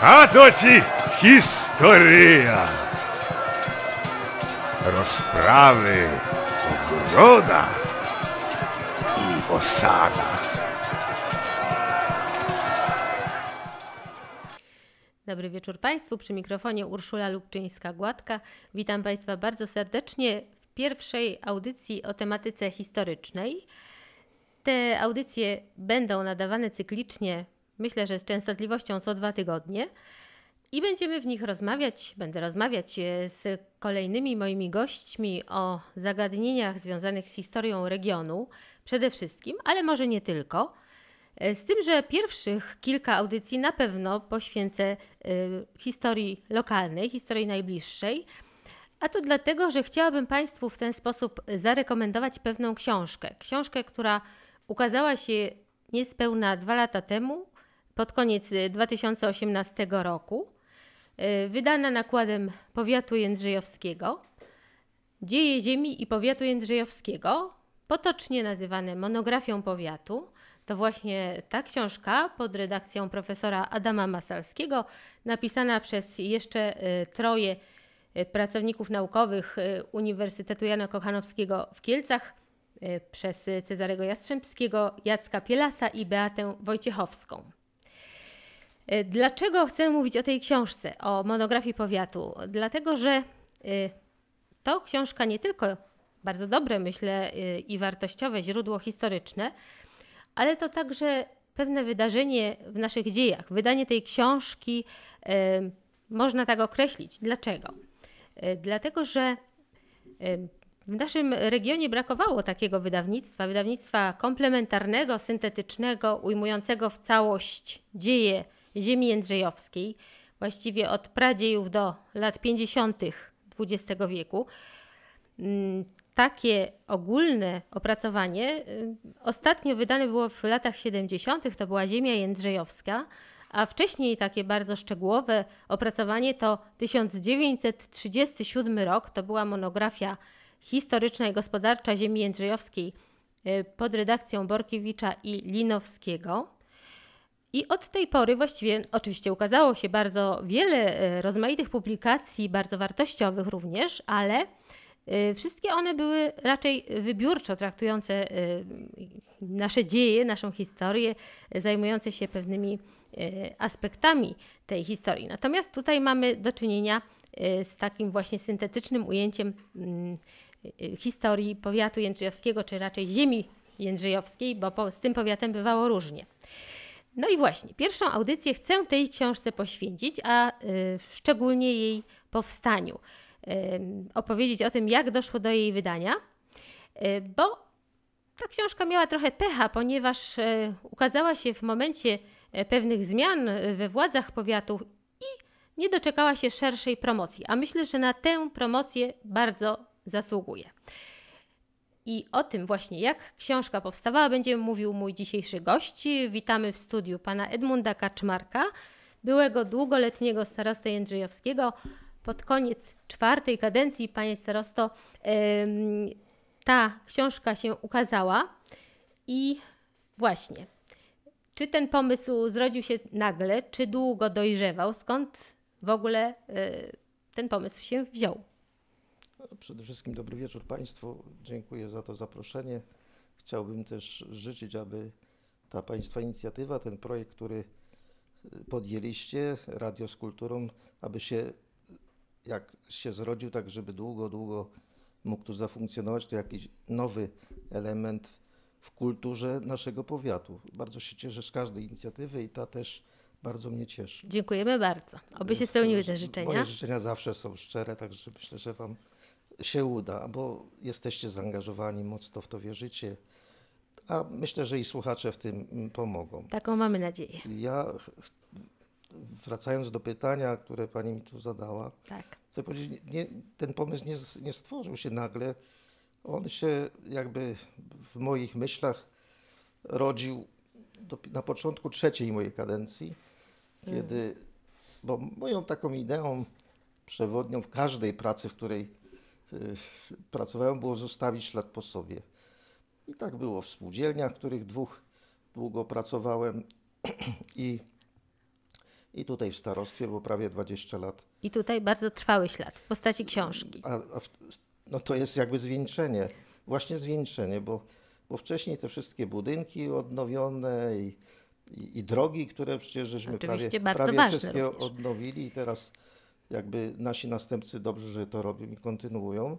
A to ci historia. Rozprawy o grodach i osadach. Dobry wieczór Państwu, przy mikrofonie Urszula Lubczyńska-Gładka. Witam Państwa bardzo serdecznie w pierwszej audycji o tematyce historycznej. Te audycje będą nadawane cyklicznie, myślę, że z częstotliwością co 2 tygodnie i będziemy w nich będę rozmawiać z kolejnymi moimi gośćmi o zagadnieniach związanych z historią regionu przede wszystkim, ale może nie tylko. Z tym, że pierwszych kilka audycji na pewno poświęcę historii lokalnej, historii najbliższej, a to dlatego, że chciałabym Państwu w ten sposób zarekomendować pewną książkę. Książkę, która ukazała się niespełna 2 lata temu, pod koniec 2018 roku, wydana nakładem Powiatu Jędrzejowskiego. Dzieje ziemi i powiatu jędrzejowskiego, potocznie nazywane monografią powiatu. To właśnie ta książka pod redakcją profesora Adama Masalskiego, napisana przez jeszcze 3 pracowników naukowych Uniwersytetu Jana Kochanowskiego w Kielcach, przez Cezarego Jastrzębskiego, Jacka Pielasa i Beatę Wojciechowską. Dlaczego chcę mówić o tej książce, o monografii powiatu? Dlatego, że to książka nie tylko bardzo dobre, myślę, i wartościowe źródło historyczne, ale to także pewne wydarzenie w naszych dziejach. Wydanie tej książki można tak określić. Dlaczego? Dlatego, że w naszym regionie brakowało takiego wydawnictwa komplementarnego, syntetycznego, ujmującego w całość dzieje ziemi jędrzejowskiej, właściwie od pradziejów do lat 50. XX wieku. Takie ogólne opracowanie ostatnio wydane było w latach 70., to była Ziemia Jędrzejowska, a wcześniej takie bardzo szczegółowe opracowanie to 1937 rok, to była monografia historyczna i gospodarcza ziemi jędrzejowskiej pod redakcją Borkiewicza i Linowskiego. I od tej pory właściwie oczywiście ukazało się bardzo wiele rozmaitych publikacji, bardzo wartościowych również, ale wszystkie one były raczej wybiórczo traktujące nasze dzieje, naszą historię, zajmujące się pewnymi aspektami tej historii. Natomiast tutaj mamy do czynienia z takim właśnie syntetycznym ujęciem historii powiatu jędrzejowskiego, czy raczej ziemi jędrzejowskiej, bo z tym powiatem bywało różnie. No i właśnie, pierwszą audycję chcę tej książce poświęcić, a szczególnie jej powstaniu. Opowiedzieć o tym, jak doszło do jej wydania, bo ta książka miała trochę pecha, ponieważ ukazała się w momencie pewnych zmian we władzach powiatu i nie doczekała się szerszej promocji, a myślę, że na tę promocję bardzo zasługuje. I o tym właśnie, jak książka powstawała, będzie mówił mój dzisiejszy gość. Witamy w studiu pana Edmunda Kaczmarka, byłego długoletniego starostę jędrzejowskiego. Pod koniec 4. kadencji, panie starosto, ta książka się ukazała i właśnie, czy ten pomysł zrodził się nagle, czy długo dojrzewał? Skąd w ogóle ten pomysł się wziął? Przede wszystkim dobry wieczór Państwu. Dziękuję za to zaproszenie. Chciałbym też życzyć, aby ta Państwa inicjatywa, ten projekt, który podjęliście, Radio z Kulturą, aby się, jak się zrodził, tak żeby długo mógł tu zafunkcjonować, to jakiś nowy element w kulturze naszego powiatu. Bardzo się cieszę z każdej inicjatywy i ta też bardzo mnie cieszy. Dziękujemy bardzo. Oby się spełniły te życzenia. Moje życzenia zawsze są szczere, także myślę, że Wam się uda, bo jesteście zaangażowani, mocno w to wierzycie, a myślę, że i słuchacze w tym pomogą. Taką mamy nadzieję. Ja, wracając do pytania, które Pani mi tu zadała, tak, chcę powiedzieć, ten pomysł nie stworzył się nagle. On się jakby w moich myślach rodził na początku 3. mojej kadencji, kiedy, bo moją taką ideą przewodnią w każdej pracy, w której pracowałem, było zostawić ślad po sobie. I tak było w spółdzielniach, w których długo pracowałem i i tutaj w starostwie, bo prawie 20 lat. I tutaj bardzo trwały ślad w postaci książki. No to jest jakby zwieńczenie, właśnie zwieńczenie, bo wcześniej te wszystkie budynki odnowione i drogi, które przecież żeśmy Oczywiście bardzo prawie ważne wszystkie również. odnowili i teraz jakby nasi następcy dobrze, że to robią i kontynuują.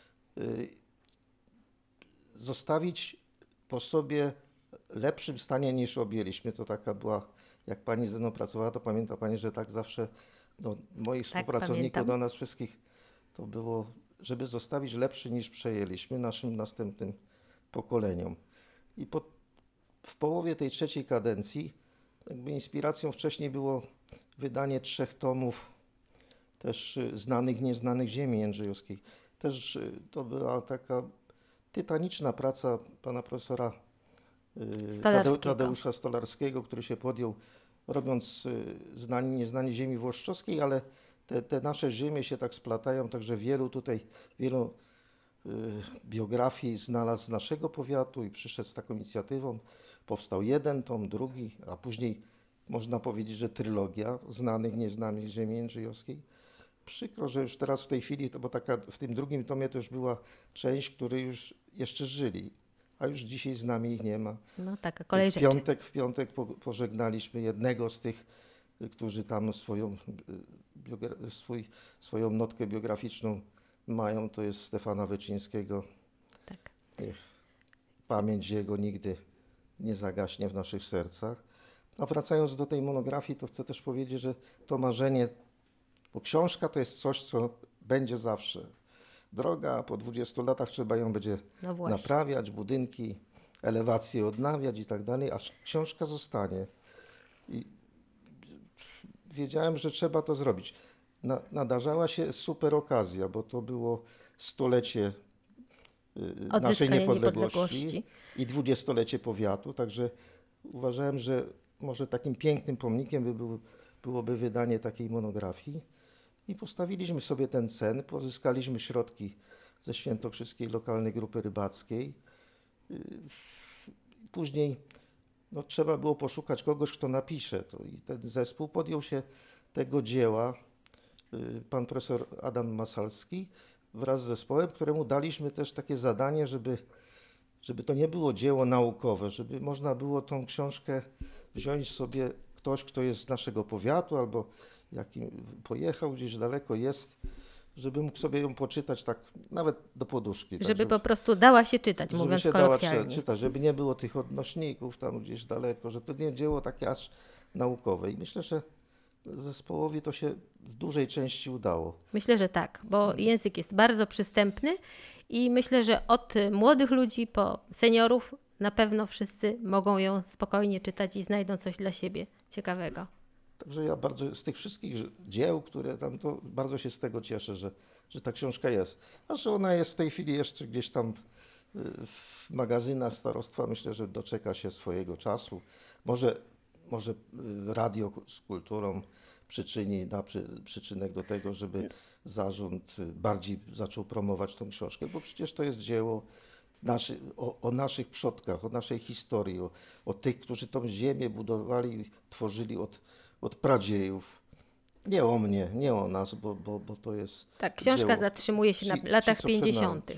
Zostawić po sobie lepszym stanie niż objęliśmy. To taka była, jak pani ze mną pracowała, to pamięta pani, że tak zawsze moich współpracowników pamiętam. do nas wszystkich to było, żeby zostawić lepszy niż przejęliśmy naszym następnym pokoleniom. I w połowie tej trzeciej kadencji jakby inspiracją wcześniej było wydanie 3 tomów też znanych, nieznanych ziemi jędrzejowskiej. Też to była taka tytaniczna praca pana profesora Tadeusza Stolarskiego, który się podjął, robiąc znani, nieznani ziemi włoszczowskiej, ale te nasze ziemie się tak splatają, także wielu biografii znalazł z naszego powiatu i przyszedł z taką inicjatywą. Powstał 1 tom, drugi, a później można powiedzieć, że trylogia znanych, nieznanych ziemi jędrzejowskiej. Przykro, że już teraz w tej chwili, bo w tym drugim tomie to już była część, którzy już jeszcze żyli, a już dzisiaj z nami ich nie ma. No taka kolej rzeczy. W piątek pożegnaliśmy jednego z tych, którzy tam swoją notkę biograficzną mają, to jest Stefana Wyczyńskiego. Tak. Pamięć jego nigdy nie zagaśnie w naszych sercach. A wracając do tej monografii, to chcę też powiedzieć, że to marzenie, bo książka to jest coś, co będzie zawsze. Droga, a po 20 latach trzeba ją będzie naprawiać, budynki, elewacje odnawiać i tak dalej, aż książka zostanie. I wiedziałem, że trzeba to zrobić. Nadarzała się super okazja, bo to było 100-lecie naszej niepodległości i 20-lecie powiatu, także uważałem, że może takim pięknym pomnikiem byłoby wydanie takiej monografii i postawiliśmy sobie ten cel, pozyskaliśmy środki ze Świętokrzyskiej Lokalnej Grupy Rybackiej. Później trzeba było poszukać kogoś, kto napisze to i ten zespół podjął się tego dzieła, pan profesor Adam Masalski wraz z zespołem, któremu daliśmy też takie zadanie, żeby to nie było dzieło naukowe, żeby można było tą książkę wziąć sobie ktoś, kto jest z naszego powiatu albo pojechał gdzieś daleko jest, żeby mógł sobie ją poczytać tak nawet do poduszki. Żeby po prostu dała się czytać, mówiąc kolokwialnie. Żeby się czytać, żeby nie było tych odnośników tam gdzieś daleko, że to nie dzieło takie aż naukowe. I myślę, że zespołowi to się w dużej części udało. Myślę, że tak, bo język jest bardzo przystępny i myślę, że od młodych ludzi po seniorów na pewno wszyscy mogą ją spokojnie czytać i znajdą coś dla siebie ciekawego. Także ja bardzo z tych wszystkich dzieł, które tam, to bardzo się z tego cieszę, że ta książka jest. A że ona jest w tej chwili jeszcze gdzieś tam w magazynach starostwa, myślę, że doczeka się swojego czasu. Może radio z kulturą da przyczynek do tego, żeby zarząd bardziej zaczął promować tą książkę, bo przecież to jest dzieło o naszych przodkach, o naszej historii, o tych, którzy tą ziemię budowali, tworzyli od pradziejów. Nie o mnie, nie o nas, bo to jest tak, książka dzieło. zatrzymuje się na latach 50.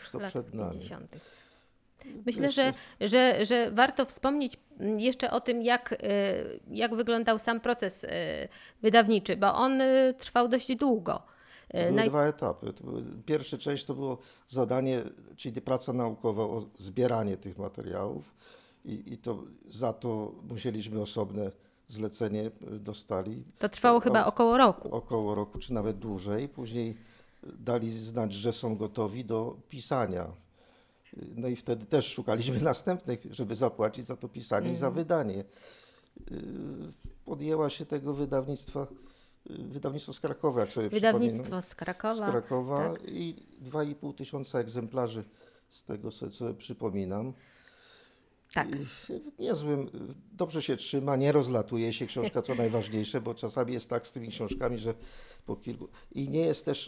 Myślę, że warto wspomnieć jeszcze o tym, jak wyglądał sam proces wydawniczy, bo on trwał dość długo. Były 2 etapy. Pierwsza część to było zadanie, czyli praca naukowa o zbieranie tych materiałów i za to musieliśmy osobne zlecenie dostali. To trwało chyba około roku. Około roku, czy nawet dłużej. Później dali znać, że są gotowi do pisania. No i wtedy też szukaliśmy następnych, żeby zapłacić za to pisanie i za wydanie. Podjęła się tego wydawnictwo z Krakowa, jak sobie Wydawnictwo z Krakowa. Z Krakowa tak. I 2500 egzemplarzy, z tego sobie przypominam. Tak. Dobrze się trzyma, nie rozlatuje się książka, co najważniejsze, bo czasami jest tak z tymi książkami, że po kilku... I nie jest też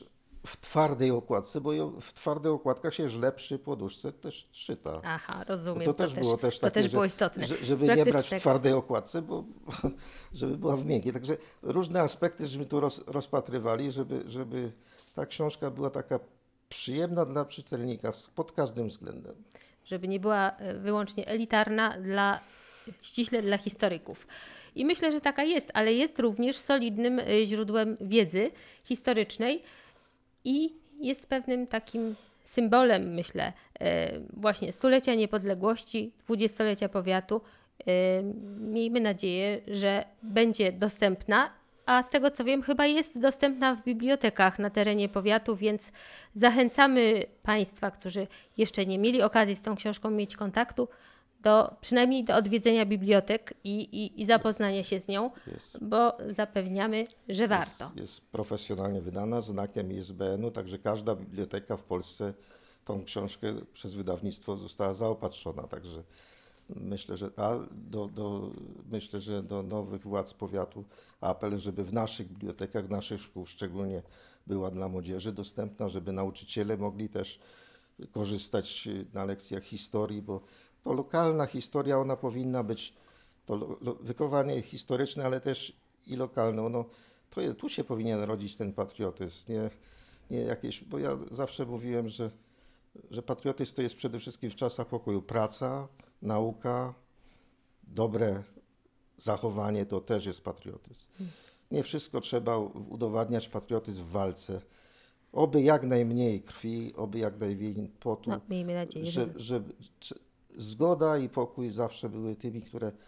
w twardej okładce, bo w twardych okładkach się źle przy poduszce też czyta. Aha, rozumiem. To też było też takie, też było istotne. Żeby nie brać w twardej okładce, bo żeby była w miękkiej. Także różne aspekty, żeśmy tu rozpatrywali, żeby ta książka była taka przyjemna dla czytelnika pod każdym względem. Żeby nie była wyłącznie elitarna, ściśle dla historyków. I myślę, że taka jest, ale jest również solidnym źródłem wiedzy historycznej i jest pewnym takim symbolem, myślę, właśnie stulecia niepodległości, 20-lecia powiatu. Miejmy nadzieję, że będzie dostępna, a z tego co wiem, chyba jest dostępna w bibliotekach na terenie powiatu, więc zachęcamy Państwa, którzy jeszcze nie mieli okazji z tą książką mieć kontaktu, przynajmniej do odwiedzenia bibliotek i zapoznania się z nią, bo zapewniamy, że warto. Jest profesjonalnie wydana znakiem ISBN-u, także każda biblioteka w Polsce tą książkę przez wydawnictwo została zaopatrzona. Także myślę, że do nowych władz powiatu apel, żeby w naszych bibliotekach, naszych szkół szczególnie była dla młodzieży dostępna, żeby nauczyciele mogli też korzystać na lekcjach historii, bo to lokalna historia, ona powinna być, to wychowanie historyczne, ale też i lokalne. Tu się powinien rodzić ten patriotyzm, nie jakieś, bo ja zawsze mówiłem, że patriotyzm to jest przede wszystkim w czasach pokoju praca, nauka, dobre zachowanie to też jest patriotyzm. Nie wszystko trzeba udowadniać patriotyzm w walce. Oby jak najmniej krwi, oby jak najmniej potu. No, miejmy nadzieję, że zgoda i pokój zawsze były tymi,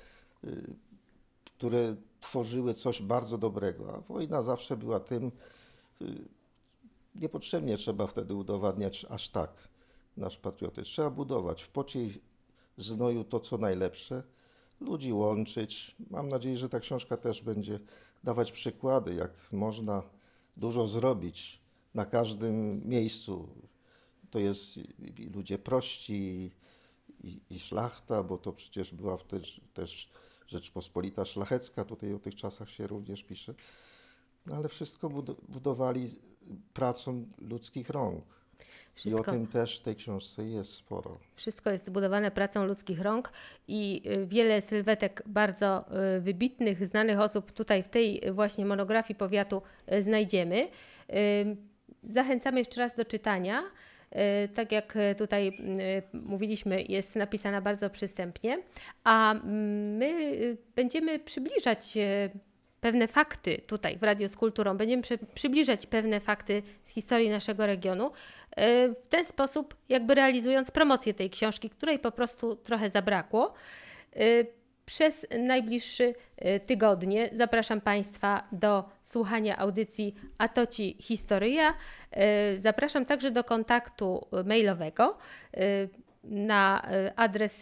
które tworzyły coś bardzo dobrego, a wojna zawsze była tym, niepotrzebnie trzeba wtedy udowadniać aż tak nasz patriotyzm. Trzeba budować w pocie i znoju to, co najlepsze, ludzi łączyć. Mam nadzieję, że ta książka też będzie dawać przykłady, jak można dużo zrobić na każdym miejscu. To jest ludzie prości i szlachta, bo to przecież była też Rzeczpospolita Szlachecka, tutaj o tych czasach się również pisze, ale wszystko budowali pracą ludzkich rąk. I o tym też w tej książce jest sporo. Wszystko jest zbudowane pracą ludzkich rąk i wiele sylwetek bardzo wybitnych, znanych osób tutaj w tej właśnie monografii powiatu znajdziemy. Zachęcamy jeszcze raz do czytania. Tak jak tutaj mówiliśmy, jest napisana bardzo przystępnie, a my będziemy przybliżać pewne fakty tutaj w Radiu z Kulturą. Będziemy przybliżać pewne fakty z historii naszego regionu w ten sposób, jakby realizując promocję tej książki, której po prostu trochę zabrakło. Przez najbliższe tygodnie zapraszam Państwa do słuchania audycji A to Ci Historyja. Zapraszam także do kontaktu mailowego na adres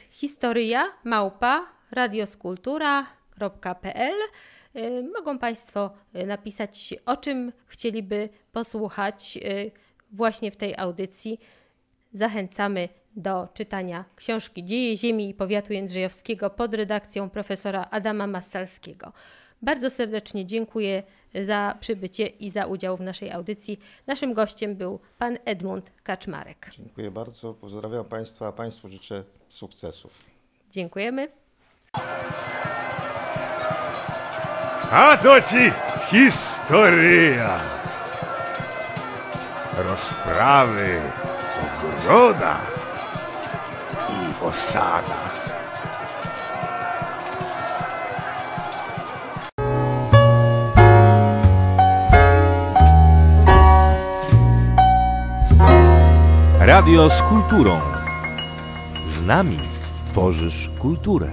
historyja@radioskultura.pl. Mogą Państwo napisać, o czym chcieliby posłuchać właśnie w tej audycji. Zachęcamy do czytania książki Dzieje Ziemi i Powiatu Jędrzejowskiego pod redakcją profesora Adama Massalskiego. Bardzo serdecznie dziękuję za przybycie i za udział w naszej audycji. Naszym gościem był pan Edmund Kaczmarek. Dziękuję bardzo, pozdrawiam Państwa, a Państwu życzę sukcesów. Dziękujemy. A to Ci historyja. Rozprawy o grodach i osadach. Radio z kulturą. Z nami tworzysz kulturę.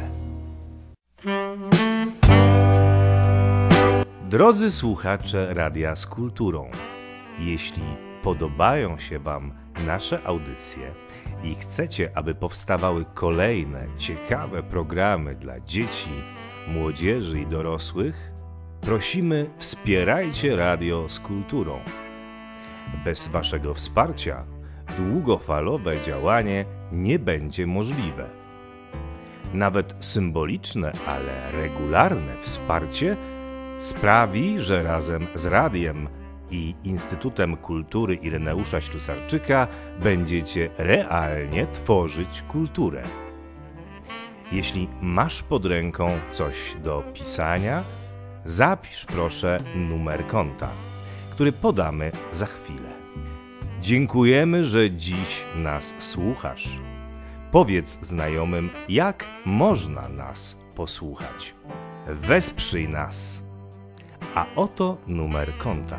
Drodzy słuchacze Radia z Kulturą, jeśli podobają się Wam nasze audycje i chcecie, aby powstawały kolejne ciekawe programy dla dzieci, młodzieży i dorosłych, prosimy, wspierajcie Radio z Kulturą. Bez Waszego wsparcia długofalowe działanie nie będzie możliwe. Nawet symboliczne, ale regularne wsparcie sprawi, że razem z radiem i Instytutem Kultury Ireneusza Ślusarczyka będziecie realnie tworzyć kulturę. Jeśli masz pod ręką coś do pisania, zapisz proszę numer konta, który podamy za chwilę. Dziękujemy, że dziś nas słuchasz. Powiedz znajomym, jak można nas posłuchać. Wesprzyj nas. A oto numer konta: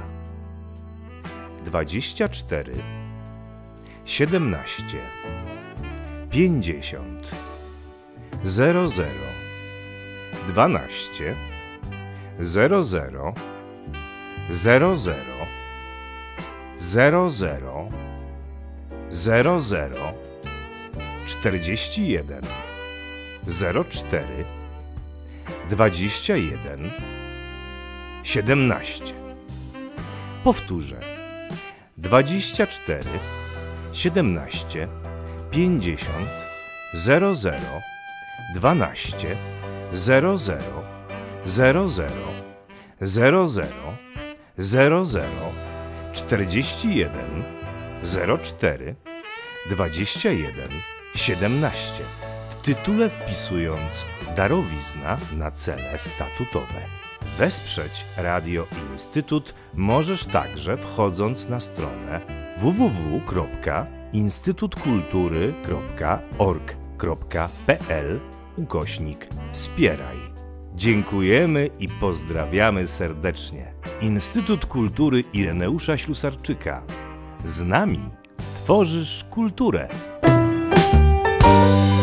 24 17 50 00 12 00 00 00 00 41 04 21 17. Powtórzę: 24 17 50 00 12 00 00 00 00 41 04 21 17. W tytule wpisując darowizna na cele statutowe. Wesprzeć Radio Instytut możesz także wchodząc na stronę www.instytutkultury.org.pl/wspieraj. Dziękujemy i pozdrawiamy serdecznie. Instytut Kultury Ireneusza Ślusarczyka. Z nami tworzysz kulturę.